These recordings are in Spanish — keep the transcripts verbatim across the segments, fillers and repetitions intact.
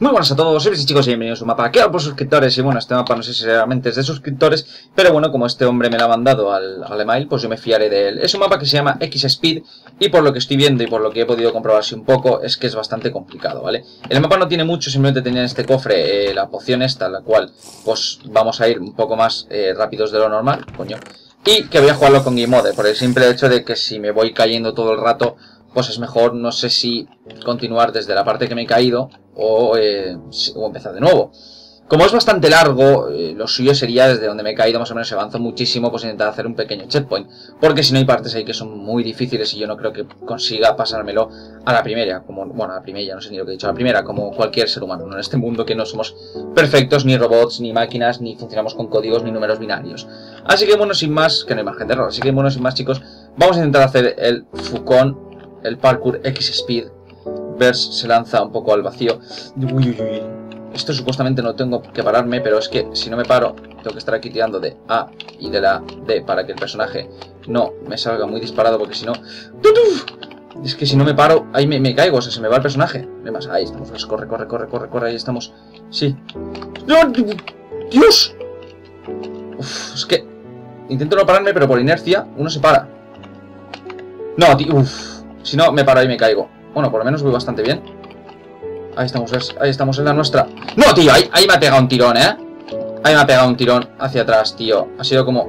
Muy buenas a todos, sois chicos y bienvenidos a un mapa creado por suscriptores. Y bueno, este mapa no sé si realmente es de suscriptores, pero bueno, como este hombre me lo ha mandado al, al email, pues yo me fiaré de él. Es un mapa que se llama X-Speed y por lo que estoy viendo y por lo que he podido comprobarse un poco, es que es bastante complicado, ¿vale? El mapa no tiene mucho, simplemente tenía en este cofre eh, la poción esta, la cual pues vamos a ir un poco más eh, rápidos de lo normal, coño. Y que voy a jugarlo con Game Mode, por el simple hecho de que si me voy cayendo todo el rato, pues es mejor, no sé si continuar desde la parte que me he caído o, eh, o empezar de nuevo. Como es bastante largo, eh, lo suyo sería desde donde me he caído, más o menos se avanza muchísimo, pues intentar hacer un pequeño checkpoint. Porque si no hay partes ahí que son muy difíciles y yo no creo que consiga pasármelo a la primera, como, bueno, a la primera, no sé ni lo que he dicho, a la primera, como cualquier ser humano, ¿no? En este mundo que no somos perfectos, ni robots, ni máquinas, ni funcionamos con códigos, ni números binarios. Así que bueno, sin más, que no hay margen de error, así que bueno, sin más chicos, vamos a intentar hacer el Fucón. El parkour X-Speed. Verse se lanza un poco al vacío. Uy, uy, uy. Esto supuestamente no tengo que pararme, pero es que si no me paro, tengo que estar aquí tirando de A y de la D para que el personaje no me salga muy disparado, porque si no... Es que si no me paro, ahí me, me caigo, o sea, se me va el personaje. Además, ahí estamos, pues, corre, corre, corre, corre, corre, ahí estamos. Sí. ¡Dios! Uf, es que intento no pararme, pero por inercia uno se para. No, tío, uff. Si no, me paro y me caigo. Bueno, por lo menos voy bastante bien. Ahí estamos, ahí estamos en la nuestra. ¡No, tío! Ahí, ahí me ha pegado un tirón, ¿eh? Ahí me ha pegado un tirón hacia atrás, tío. Ha sido como...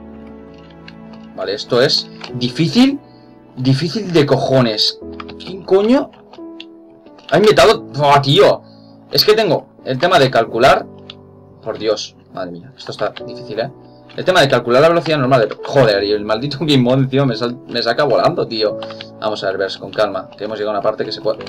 Vale, esto es difícil. Difícil de cojones. ¿Quién coño? Ha inventado... ¡Oh, tío! Es que tengo el tema de calcular... Por Dios, madre mía. Esto está difícil, ¿eh? El tema de calcular la velocidad normal de... Joder, y el maldito Game Mode encima me, sal... me saca volando, tío. Vamos a ver, Verse, con calma, que hemos llegado a una parte que se puede...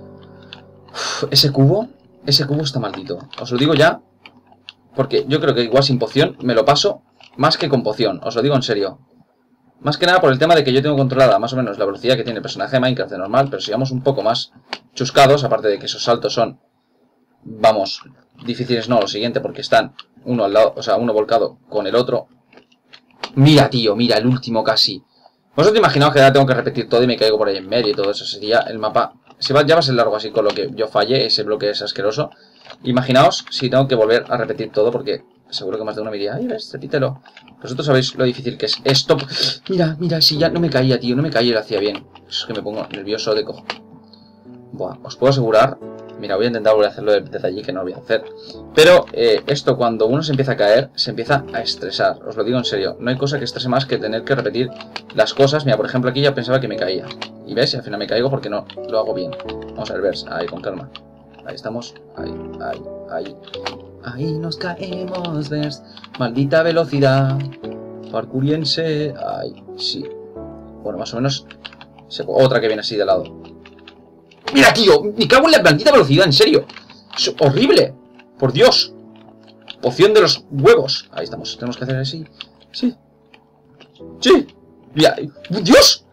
Uf, ese cubo... Ese cubo está maldito. Os lo digo ya, porque yo creo que igual sin poción me lo paso más que con poción. Os lo digo en serio. Más que nada por el tema de que yo tengo controlada más o menos la velocidad que tiene el personaje de Minecraft de normal, pero si vamos un poco más chuscados, aparte de que esos saltos son... Vamos, difíciles no, lo siguiente, porque están uno al lado, o sea, uno volcado con el otro. Mira, tío, mira, el último casi. Vosotros imaginaos que ya tengo que repetir todo y me caigo por ahí en medio y todo eso. Sería el mapa... Si va, ya va a ser largo así con lo que yo falle, ese bloque es asqueroso. Imaginaos si tengo que volver a repetir todo, porque seguro que más de uno me diría, ay, ves, repítelo. Vosotros sabéis lo difícil que es esto. Mira, mira, si ya no me caía, tío, no me caía y lo hacía bien. Es que me pongo nervioso de cojo. Buah, os puedo asegurar... Mira, voy a intentar volver a hacerlo desde allí, que no lo voy a hacer. Pero eh, esto, cuando uno se empieza a caer, se empieza a estresar. Os lo digo en serio. No hay cosa que estrese más que tener que repetir las cosas. Mira, por ejemplo, aquí ya pensaba que me caía. Y ves, y al final me caigo porque no lo hago bien. Vamos a ver, Verse. Ahí, con calma. Ahí estamos. Ahí, ahí, ahí. Ahí nos caemos, Verse. Maldita velocidad. Parkouriense. Ahí, sí. Bueno, más o menos. Otra que viene así de lado. ¡Mira, tío! ¡Me cago en la maldita velocidad! ¡En serio! ¡Es horrible! ¡Por Dios! Poción de los huevos. Ahí estamos. Tenemos que hacer así. Sí. Sí. ¡Mira! ¡Dios!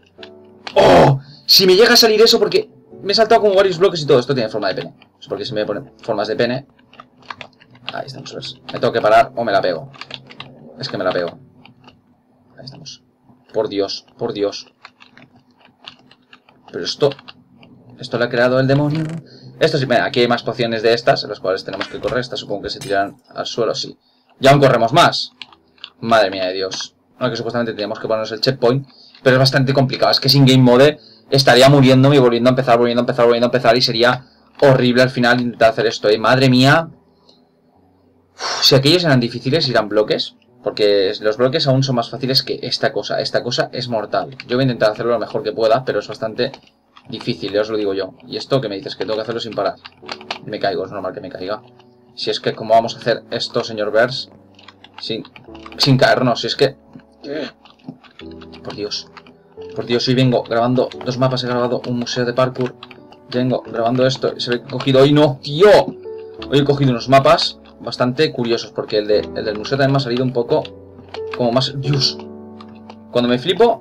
¡Oh! Si me llega a salir eso porque me he saltado como varios bloques y todo. Esto tiene forma de pene. Es porque si me ponen formas de pene. Ahí estamos. ¿Ves? Me tengo que parar o me la pego. Es que me la pego. Ahí estamos. Por Dios. Por Dios. Pero esto... Esto lo ha creado el demonio. Esto sí, mira, aquí hay más pociones de estas, en las cuales tenemos que correr. Estas supongo que se tiran al suelo, sí. Y aún corremos más. Madre mía de Dios. Aunque supuestamente teníamos que ponernos el checkpoint. Pero es bastante complicado. Es que sin Game Mode estaría muriéndome y volviendo a empezar, volviendo a empezar, volviendo a empezar. Y sería horrible al final intentar hacer esto, ¿eh? Madre mía. Uf, si aquellos eran difíciles, irán bloques. Porque los bloques aún son más fáciles que esta cosa. Esta cosa es mortal. Yo voy a intentar hacerlo lo mejor que pueda, pero es bastante... difícil, ya os lo digo yo. Y esto que me dices, que tengo que hacerlo sin parar. Me caigo, es normal que me caiga. Si es que, ¿cómo vamos a hacer esto, señor Verse? Sin, sin caernos, si es que... Por Dios. Por Dios, hoy vengo grabando dos mapas, he grabado un museo de parkour. Vengo grabando esto, y se lo he cogido hoy, no, tío. Hoy he cogido unos mapas bastante curiosos, porque el, de, el del museo también me ha salido un poco... Como más... Dios. Cuando me flipo...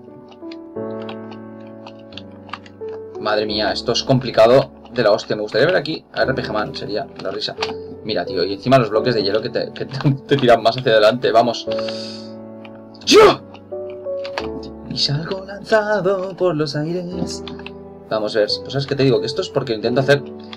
Madre mía, esto es complicado de la hostia. Me gustaría ver aquí a R P G Man, sería la risa. Mira, tío, y encima los bloques de hielo que te, que te, te tiran más hacia adelante. Vamos. ¡Yo! Y salgo lanzado por los aires. Vamos a ver, pues es que te digo que esto es porque intento hacer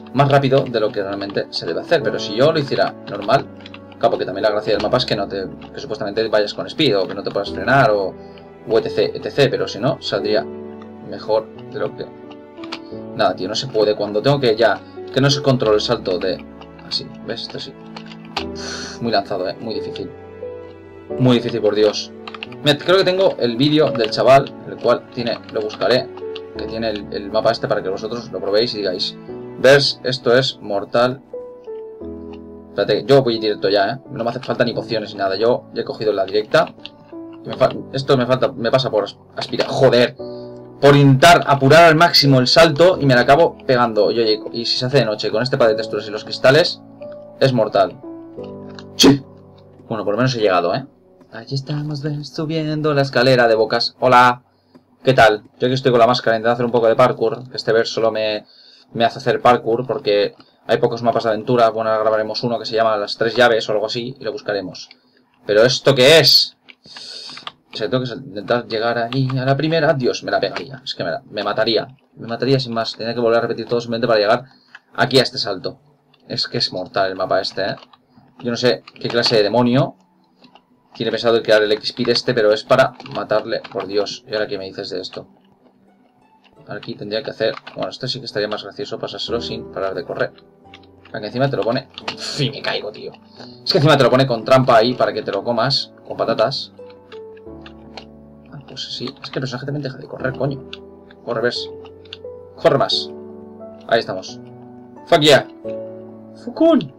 más rápido de lo que realmente se debe hacer. Pero si yo lo hiciera normal, claro, porque también la gracia del mapa es que no te, que supuestamente vayas con speed o que no te puedas frenar o, o etc, etc, pero si no, saldría mejor de lo que... Nada, tío, no se puede. Cuando tengo que ya, que no se controla el salto de... Así, ¿ves? Esto así. Uf, muy lanzado, eh, muy difícil. Muy difícil, por Dios. Mira, creo que tengo el vídeo del chaval, el cual tiene, lo buscaré, que tiene el, el mapa este para que vosotros lo probéis y digáis, ¿ves? Esto es mortal. Espérate, yo voy directo ya, ¿eh? No me hace falta ni pociones ni nada. Yo ya he cogido la directa. Me esto me falta, me pasa por aspirar. Joder. Por intentar apurar al máximo el salto y me la acabo pegando. Oye, y si se hace de noche con este par de texturas y los cristales, es mortal. ¡Sí! Bueno, por lo menos he llegado, ¿eh? Allí estamos subiendo la escalera de bocas. Hola. ¿Qué tal? Yo aquí estoy con la máscara intentando hacer un poco de parkour. Este ver solo me, me hace hacer parkour porque hay pocos mapas de aventura. Bueno, ahora grabaremos uno que se llama Las Tres Llaves o algo así y lo buscaremos. ¿Pero esto qué es? Si tengo que intentar llegar ahí a la primera, Dios, me la pegaría. Es que me, la, me mataría. Me mataría sin más. Tenía que volver a repetir todo simplemente para llegar aquí a este salto. Es que es mortal el mapa este, ¿eh? Yo no sé qué clase de demonio tiene pensado crear el X P de este, pero es para matarle. Por Dios. ¿Y ahora qué me dices de esto? Aquí tendría que hacer... Bueno, esto sí que estaría más gracioso pasárselo sin parar de correr. Para que encima te lo pone... Uf, y me caigo, tío. Es que encima te lo pone con trampa ahí para que te lo comas. Con patatas. Ah, pues sí. Es que el personaje también deja de correr, coño. Corre, ves. Corre más. Ahí estamos. Fuck yeah. Fukun.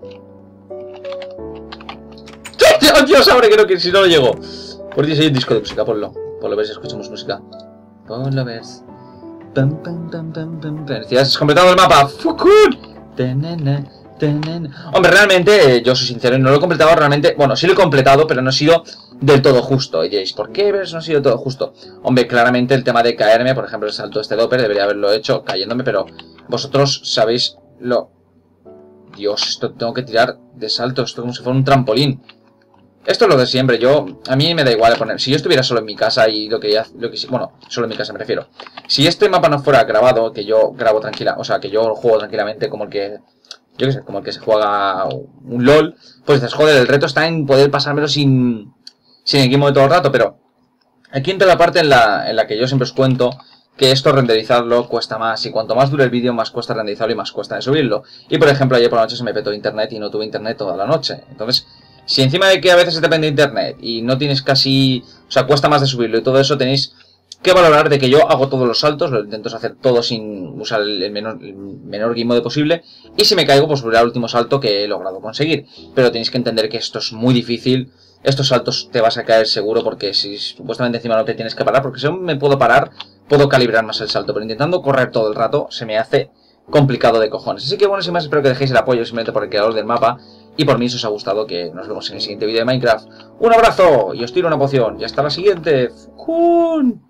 ¡Oh, Dios! Ahora creo que si no lo llego. Por Dios, hay un disco de música. Ponlo. Ponlo, ves, escuchamos música. Ponlo, ves. Pam, pam, pam, pam, pam. Felicidades, has completado el mapa. ¡Fukun! Hombre, realmente, eh, yo soy sincero, no lo he completado realmente. Bueno, sí lo he completado, pero no he sido del todo justo. Y diréis, ¿por qué ves? No he sido del todo justo. Hombre, claramente el tema de caerme, por ejemplo, el salto este doper, debería haberlo hecho cayéndome, pero vosotros sabéis lo... Dios, esto tengo que tirar de salto, esto como si fuera un trampolín. Esto es lo de siempre, yo, a mí me da igual poner, si yo estuviera solo en mi casa y lo que ya, lo que bueno, solo en mi casa me refiero. Si este mapa no fuera grabado, que yo grabo tranquila, o sea, que yo juego tranquilamente como el que, yo qué sé, como el que se juega un LOL, pues dices, joder, el reto está en poder pasármelo sin, sin equipo de todo el rato, pero aquí entra la parte en la, en la que yo siempre os cuento que esto renderizarlo cuesta más, y cuanto más dure el vídeo, más cuesta renderizarlo y más cuesta de subirlo. Y por ejemplo, ayer por la noche se me petó internet y no tuve internet toda la noche, entonces... Si encima de que a veces se depende de internet y no tienes casi... O sea, cuesta más de subirlo y todo eso, tenéis que valorar de que yo hago todos los saltos, lo intento hacer todo sin usar el menor, el menor gizmo posible. Y si me caigo, pues subiré al último salto que he logrado conseguir. Pero tenéis que entender que esto es muy difícil. Estos saltos te vas a caer seguro porque si supuestamente encima no te tienes que parar. Porque si me puedo parar, puedo calibrar más el salto. Pero intentando correr todo el rato se me hace complicado de cojones. Así que bueno, sin más, espero que dejéis el apoyo simplemente por el creador del mapa. Y por mí, si os ha gustado, que nos vemos en el siguiente vídeo de Minecraft. ¡Un abrazo! Y os tiro una poción. Y hasta la siguiente. ¡Fukun!